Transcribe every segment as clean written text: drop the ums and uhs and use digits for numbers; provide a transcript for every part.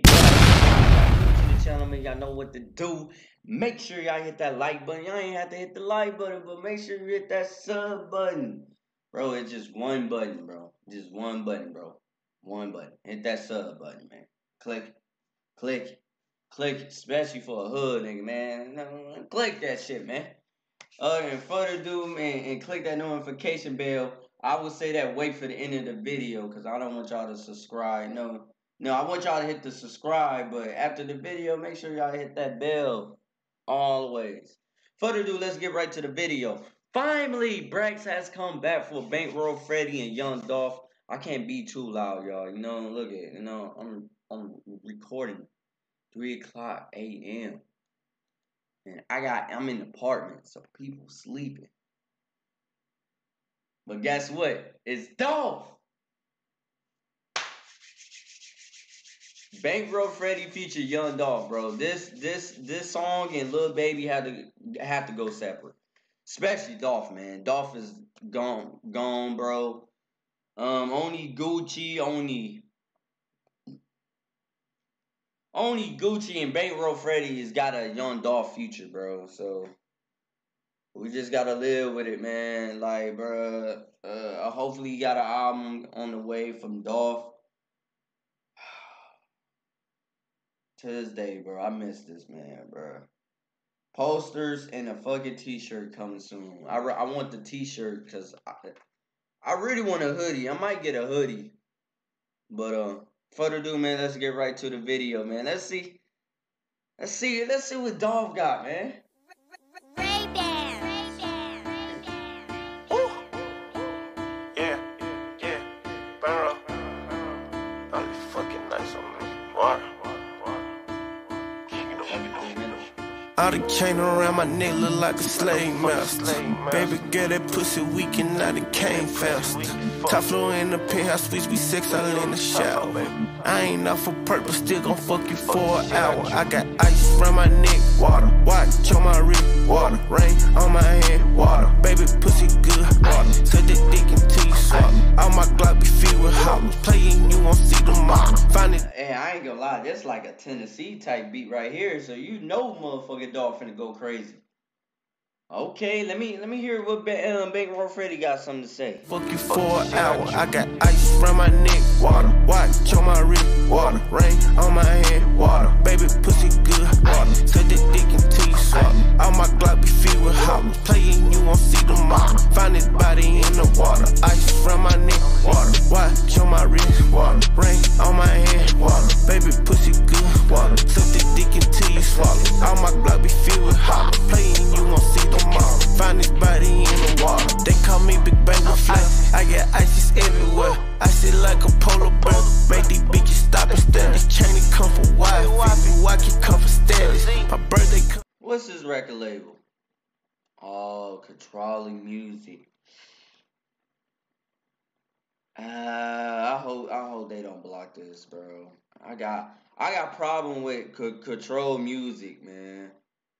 To the channel, man, y'all know what to do. Make sure y'all hit that like button. Y'all ain't have to hit the like button, but make sure you hit that sub button. Bro, it's just one button, bro. Just one button, bro. One button. Hit that sub button, man. Click, click, click, especially for a hood nigga, man. Click that shit, man. And further ado, man, and click that notification bell. I would say that wait for the end of the video, because I don't want y'all to subscribe. No, I want y'all to hit the subscribe, but after the video, make sure y'all hit that bell. Always. Further ado, let's get right to the video. Finally, Brax has come back for Bankroll Freddy and Young Dolph. I can't be too loud, y'all. Look at it. I'm recording 3 o'clock a.m. And I'm in an apartment, so people sleeping. But guess what? It's Dolph. Bankroll Freddy featured Young Dolph, bro. This song and Lil Baby have to go separate. Especially Dolph, man. Dolph is gone, bro. Only Gucci and Bankroll Freddy has got a Young Dolph future, bro. So we just gotta live with it, man. Like, bro. Hopefully you got an album on the way from Dolph. To this day, bro, I miss this man, bro. Posters and a fucking t-shirt coming soon. I want the t-shirt because I really want a hoodie. I might get a hoodie. But further ado, man, let's get right to the video, man. Let's see what Dolph got, man. All the chain around my neck look like a slave master. Baby girl, that pussy weak and now it came faster. Top floor in the penthouse suites, we sex all in the shower. I ain't off for purpose, still gon' fuck you for an hour. I got ice around my neck, water. Watch on my wrist, water. Rain on my hand, water. Baby pussy good, water. Cut the dick until you swallow. All my Glock be filled with hollows. Playing, you won't see tomorrow. Find it. Hey, I ain't gonna lie, that's like a Tennessee type beat right here, so you know motherfucking Dolph finna go crazy. Okay, let me hear what Bankroll Freddy got something to say. Fuck you for an hour. I got ice around my neck, water. Watch on my wrist, water. Rain on my hand, water. Baby pussy good, water. Cut the dick until you swallow. All my Glock be filled with hollows. Playing, you won't see tomorrow. Find his body in the water. Ice around my neck, water. Watch on my wrist, water. Rain on my hand, water. Baby pussy good, water. Cut the dick until you swallow. All my Glock be filled with hollows. Playing, you won't see tomorrow. Find his body in the water. They call me Big Bang of Flex. I got ices everywhere. I sit like a polar bear. Make these bitches stop and stare. This chain come for wife. Watch it come for status. My birthday come. What's his record label? Oh, Controlling Music. I hope they don't block this, bro. I got problem with Control Music, man.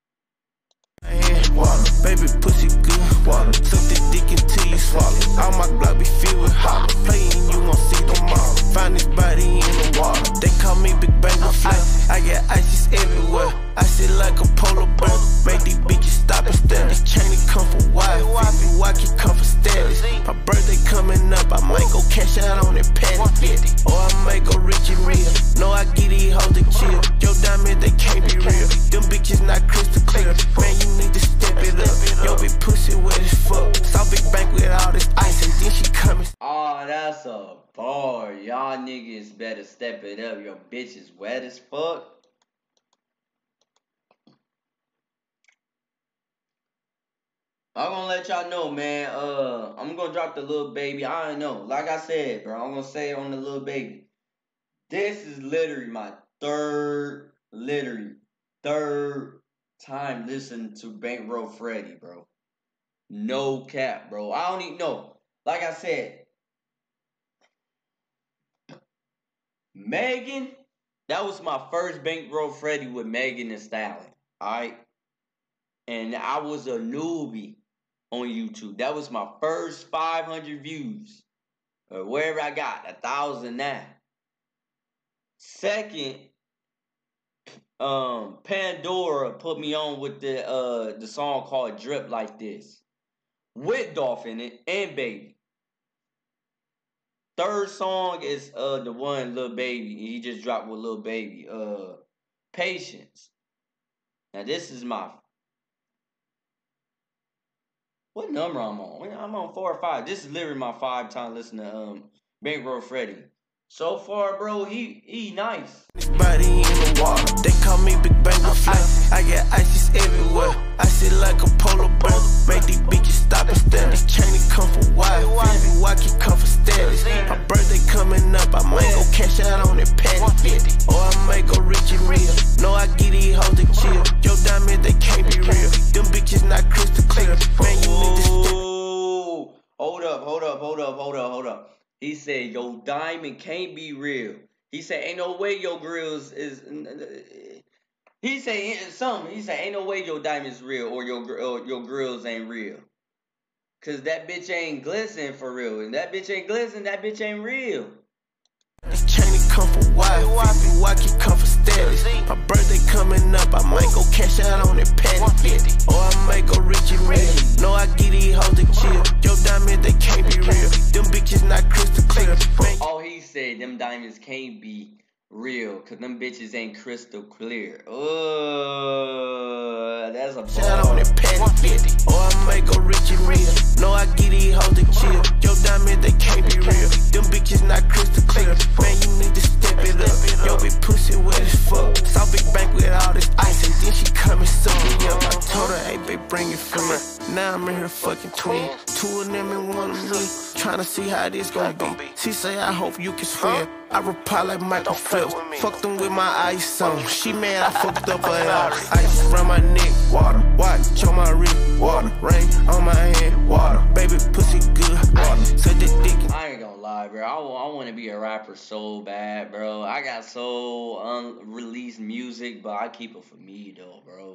Water, baby pussy good, water. Suck the dick until you swallow. All my Glock be filled with hollow. Playing, you won't see tomorrow. Find his body in the water. They call me Big Bang of Flex. I got ices everywhere. I sit like a polar bear. Make these bitches stop and stare. This chain come for wife. Watch it come for status. My birthday coming up, I might go cash out on it patty. Or I might go rich and real. No, I get these hoes to chill. Your diamonds, they can't be real. Them bitches not crystal clear. Man, you need to step it up. Yo, big pussy wet as fuck. Saw Big Bank with all this ice and then she coming. Oh, that's a bar. Y'all niggas better step it up. Your bitch is wet as fuck. I'm gonna let y'all know, man. I'm gonna drop the Lil Baby. I don't know. Like I said, bro, I'm gonna say it on the Lil Baby. This is literally my third time listening to Bankroll Freddy, bro. No cap, bro. I don't even know. Like I said, Megan, that was my first Bankroll Freddy with Megan Thee Stallion. Alright? And I was a newbie on YouTube. That was my first 500 views. Or wherever I got, 1,000 now. Second, Pandora put me on with the song called Drip Like This. With Dolph in it and Baby. Third song is the one Lil Baby. He just dropped with Lil Baby. Patience. Now this is my what number I'm on? I'm on 4 or 5. This is literally my 5 time listening to Bankroll Freddy. So far, bro, he nice. Body in the water. They call me Big Bang with fly. I get ices everywhere. I sit like a polar bear. Make these bitches stop and stare. This chain come for wide. Baby, why keep come for status? My birthday coming up. I might go cash out on it patty. Or I might go rich and real. No, I get these hoes to chill. Yo, diamond, they can't be real. Them bitches not crystal clear. Man, you need to step. Hold up. He said, yo, diamond can't be real. He said, ain't no way your grills is... He said something. He said, ain't no way your diamond's real or your grills ain't real. Cause that bitch ain't glisten for real. And that bitch ain't glisten, that bitch ain't real. This chain come for wide. Baby, why keep come for status? My birthday coming up. I might go cash out on it patty. Or I might go rich and real. No, I get these hoes to chill. Yo, diamond, they can't be real. Them bitches not crystal clear. Oh, he said them diamonds can't be real. Cause them bitches ain't crystal clear. Oh, that's a shout on it patty. Or I might go rich and real. No, I get these hoes to chill. Yo, diamond, they can't be real. Them bitches not crystal clear. Man, you need to step it up. Yo, big pussy wet as fuck. Saw Big Bank with all this ice, and then she come and suck me up. I told her, hey, babe, bring it for me. Now I'm in her fucking twin. 2 of them and 1 of me. Tryna see how this gon' be. She say, I hope you can swim. I reply like Michael Phelps. Fucked them with my ice on. She mad I fucked up her house. Ice around my neck, water. Watch on my wrist, water. Rain on my hand, water. Baby, pussy good, water. Suck the dick. I ain't gonna lie, bro. I want to be a rapper so bad, bro. I got so unreleased music, but I keep it for me though, bro.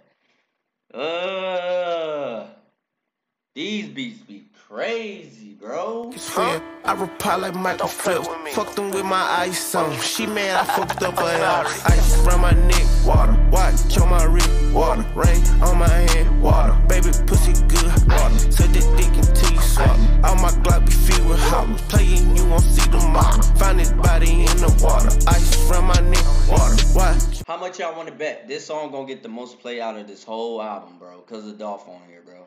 But these beats be crazy, bro. I reply like Michael Phelps. Fucked them with my ice on. She mad I fucked up her house. Ice around my neck, water. Watch on my wrist, water. Rain on my hand, water. Baby, pussy good, water. Suck the dick until you swallow. All my Glock be filled with hollows. Playing, you won't see tomorrow. Find his body in the water. Ice around my neck, water. Watch. How much y'all want to bet this song gonna get the most play out of this whole album, bro? Cause of Dolph on here, bro.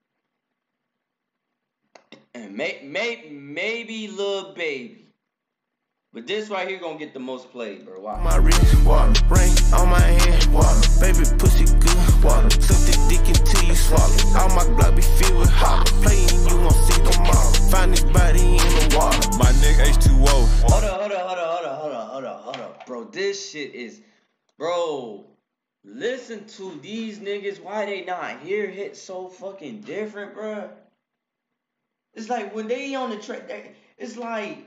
And maybe Lil Baby. But this right here gonna get the most play, bro. Wow. My wrist, water. Rain on my hand, water. Baby, pussy good, water. Suck the dick until you swallow. All my blood be filled with hollow. Playing, you won't see tomorrow. Find his body in the water. My nigga H2O. Hold up. Bro, this shit is... Bro, listen to these niggas. Why they not here hit so fucking different, bro? It's like when they on the track, it's like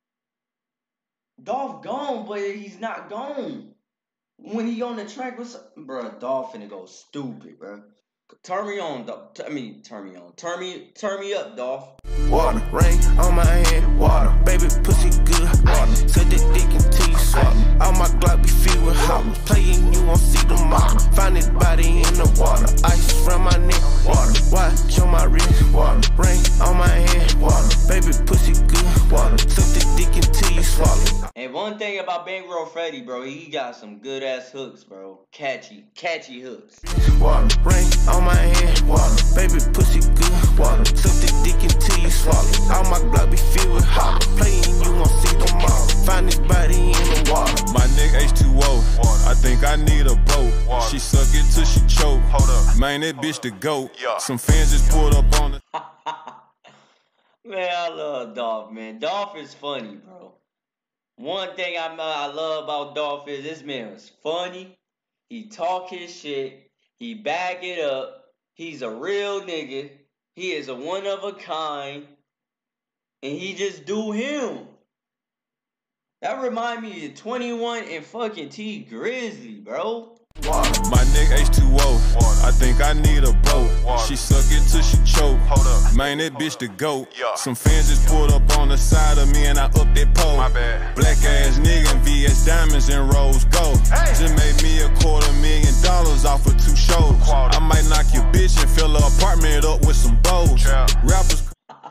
Dolph gone, but he's not gone. When he on the track, bro, Dolph finna go stupid, bro. Turn me on, Dolph. Turn me up, Dolph. Water, rain on my hand, water. Baby, pussy good, water. Suck the dick until you swallow. All my Glock be filled with hollows. Playing, you won't see tomorrow. Find his body in the water. Ice around my neck, water. Watch on my wrist, water. Rain on my hand, water. Baby, pussy good, water. Suck the dick until you swallow. And one thing about Bankroll Freddy, bro, he got some good ass hooks, bro. Catchy hooks. Water, rain on my hand, water. Baby, pussy good, water. Suck the dick until you swallow. All my blood be filled with hollow. Playing, you won't see tomorrow. Find his body in the water. My nigga H2O. I think I need a boat. She suck it till she choke. Hold up. Man, that bitch the goat. Some fans just pulled up on it. Man, I love Dolph, man. Dolph is funny, bro. One thing I love about Dolph is this man was funny. He talk his shit. He back it up. He's a real nigga. He is a one of a kind. And he just do him. That remind me of 21 and fucking T Grizzly, bro. My nigga H2O, I think I need a boat. She suck it till she choke. Man, that bitch the GOAT. Some fans just pulled up on the side of me and I up that pole. Black ass nigga in VS diamonds and rose gold. Just made me $250,000 off of 2 shows. I might knock your bitch and fill her apartment up with some bows. Rappers.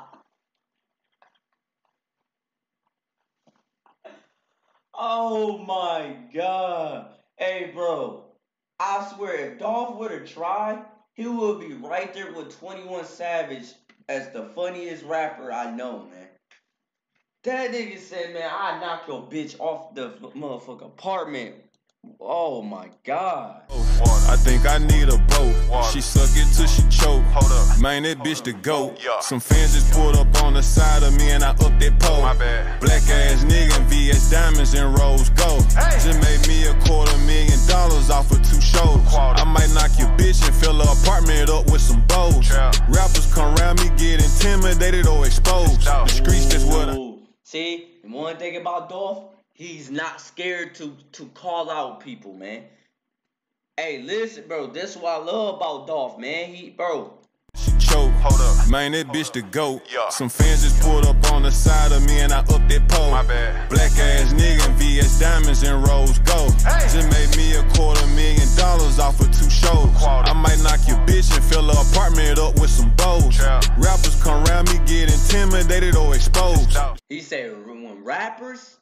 Oh my god. Hey, bro. I swear, if Dolph would have tried, he would be right there with 21 Savage as the funniest rapper I know, man. That nigga said, man, I knock your bitch off the motherfucking apartment. Oh my god. I think I need a boat. She suck it till she choke. Man, that bitch the GOAT. Some fans just pulled up on the side of me and I up that pole. Black ass nigga in VS diamonds and rose gold. Just made me $250,000 off of 2 shows. I might knock your bitch and fill her apartment up with some bows. Rappers come around me, get intimidated or exposed. The streets, that's what I... See, one thing about Dolph, he's not scared to call out people, man. Hey, listen, bro, this is what I love about Dolph, man. She choke. Man, that bitch the GOAT. Some fans just pulled up on the side of me and I up that pole. Black ass nigga in VS diamonds and rose gold. Just made me $250,000 off of 2 shows. I might knock your bitch and fill her apartment up with some bows. Rappers come around me, get intimidated or exposed. He said when rappers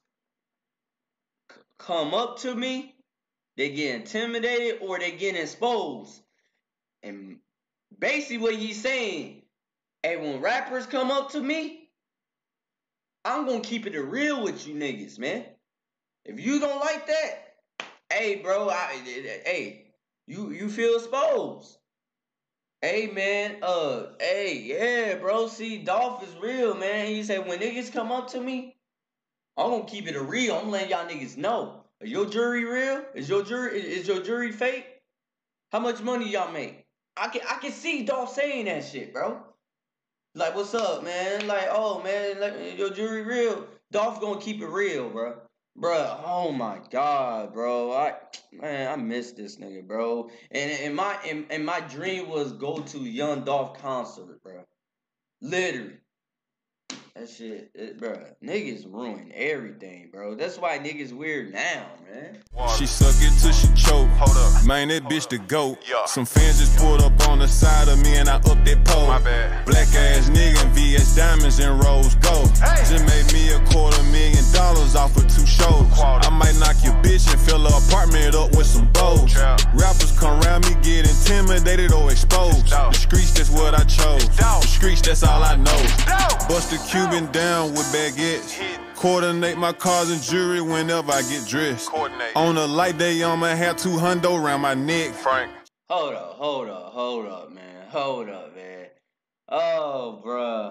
come up to me, they get intimidated or they get exposed. And basically what he's saying, hey, when rappers come up to me, I'm gonna keep it real with you niggas, man. If you don't like that, hey, bro, you feel exposed. Hey, man, yeah, bro, see, Dolph is real, man. He said, when niggas come up to me, I'm gonna keep it real. I'm letting y'all niggas know. Is your jury real? Is your jury fake? How much money y'all make? I can see Dolph saying that shit, bro. Like, what's up, man? Like, oh, man, your jury real? Dolph gonna keep it real, bro. Bruh, oh my god, bro. I miss this nigga, bro. And my dream was go to Young Dolph concert, bro. Literally. That shit, bro. Niggas ruin everything, bro. That's why niggas weird now, man. She suck it till she choke. Man, that bitch the GOAT. Some fans just pulled up on the side of me and I up that pole. Black ass nigga in VS diamonds and rose gold. Just made me $250,000 off of 2 shows. I might knock your bitch and fill her apartment up with some bows. Rappers come around me, get intimidated or exposed. The streets, that's what I chose. The streets, that's all I know. Bust a Cuban down with baguettes. Coordinate my cars and jewelry whenever I get dressed. On a light day, I'ma have $200 around my neck. Frank. Hold up, man. Hold up, man. Oh, bruh.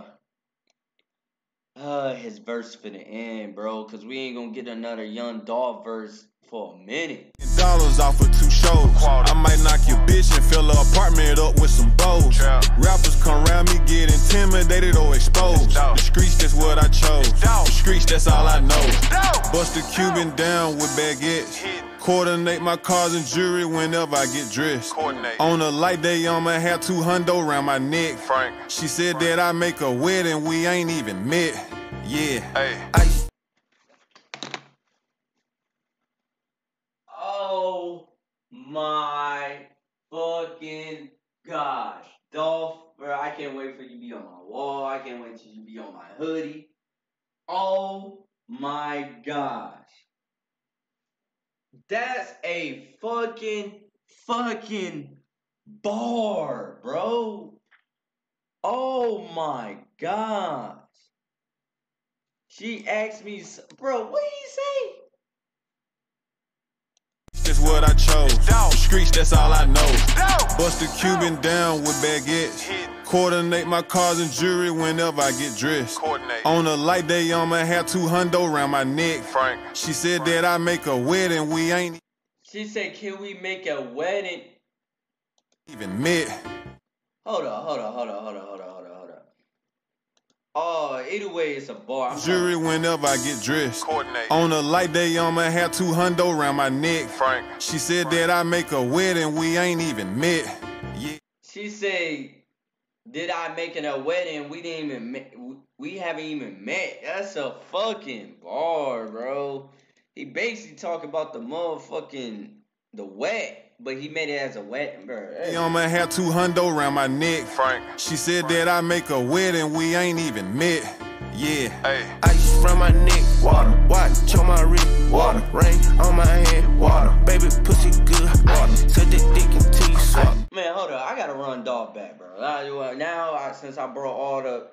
His verse finna end, bro, cause we ain't gonna get another Young Dolph verse for a minute. Dollars off of 2 shows. I might knock your bitch and fill her apartment up with some bows. Rappers come around me, get intimidated or exposed. The streets, that's what I chose. The streets, that's all I know. Bust a Cuban down with baguettes. Coordinate my cars and jewelry whenever I get dressed. On a light day, I'ma have $200 around my neck. Frank. She said that I make a wedding, we ain't even met. Yeah. Oh my fucking gosh. Dolph, bro, I can't wait for you to be on my wall. I can't wait till you be on my hoodie. Oh my gosh. That's a fucking bar, bro. Oh my gosh. She asked me, bro, what did he say? That's what I chose. The streets, that's all I know. Bust a Cuban down with baguettes. Coordinate my cars and jewelry whenever I get dressed. On a light day, I'ma have $200 around my neck. Frank. She said that I make a wedding, we ain't. She said, can we make a wedding? Even met. Hold up. Oh, either way, it's a bar. Jury whenever I get dressed. Coordinate. On a light day, I'ma have 200 around my neck. Frank. She said that I make a wedding, we ain't even met. Yeah. She said, did I make it a wedding? We haven't even met. That's a fucking bar, bro. He basically talking about the motherfucking the wet. But he made it as a wedding, bro. Hey. I'ma have 200 around my neck. Frank. She said that I make a wedding, we ain't even met. Yeah. Hey. Ice from my neck, water. Watch on my wrist, water. Rain on my hand, water. Baby, pussy good, water. Suck the dick until you swap. Man, hold up. I gotta run Dolph back, bro. Now, since I brought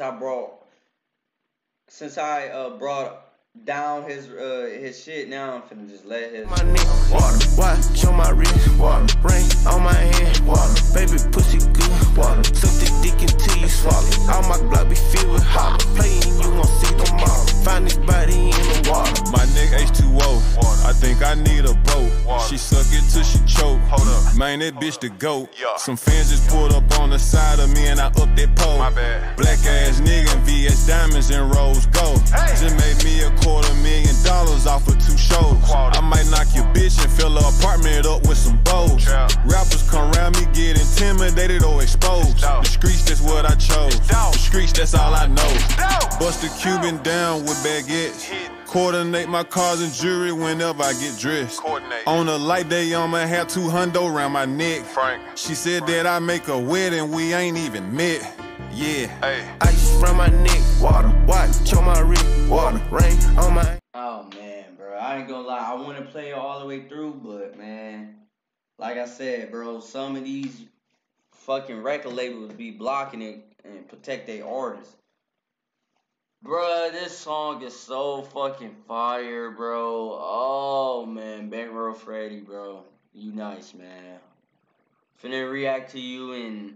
down his shit, now I'm finna just let his my neck, water. Watch on my wrist, water. Rain on my hand, water. Baby, pussy good, water. Suck the dick until you swallow. All my blood be filled with holler. Playing, you won't see tomorrow. Find this body in the water. My neck H2O. I think I need a boat. She suck it till she choke. Hold up. Man, that bitch the goat. Some fans just pulled up on the side of me and I up that pole. My bad. Black ass nigga, VS diamonds and rose gold. Just made me $250,000 off of 2 shows. I might knock your bitch and fill her apartment up with some bows. Rappers come around me, get intimidated or exposed. The streets, that's what I chose. The streets, that's all I know. Bust a Cuban down with baguettes. Coordinate my cars and jewelry whenever I get dressed. On a light day, I'ma have 200 around my neck. Frank. She said that I make a wedding, we ain't even met. Yeah. Hey. Ice from my neck, water. Watch on my wrist, water. Rain on my. Oh man, bro. I ain't gonna lie. I want to play it all the way through, but man, like I said, bro, some of these fucking record labels be blocking it and protect their artists. Bruh, this song is so fucking fire, bro. Oh, man. Bankroll Freddy, bro. You nice, man. Finna react to you in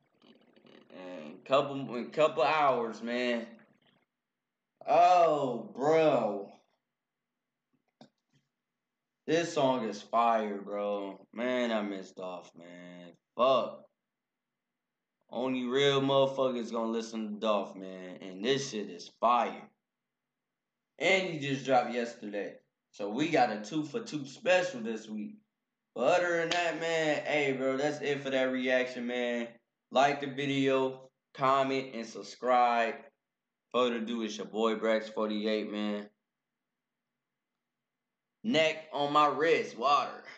couple hours, man. Oh, bro. This song is fire, bro. Man, I miss Dolph, man. Fuck. Only real motherfuckers gonna listen to Dolph, man. And this shit is fire. And he just dropped yesterday. So we got a 2 for 2 special this week. But other than that, man, hey, bro, that's it for that reaction, man. Like the video, comment, and subscribe. Further ado, it's your boy Brax48, man. Neck on my wrist, water.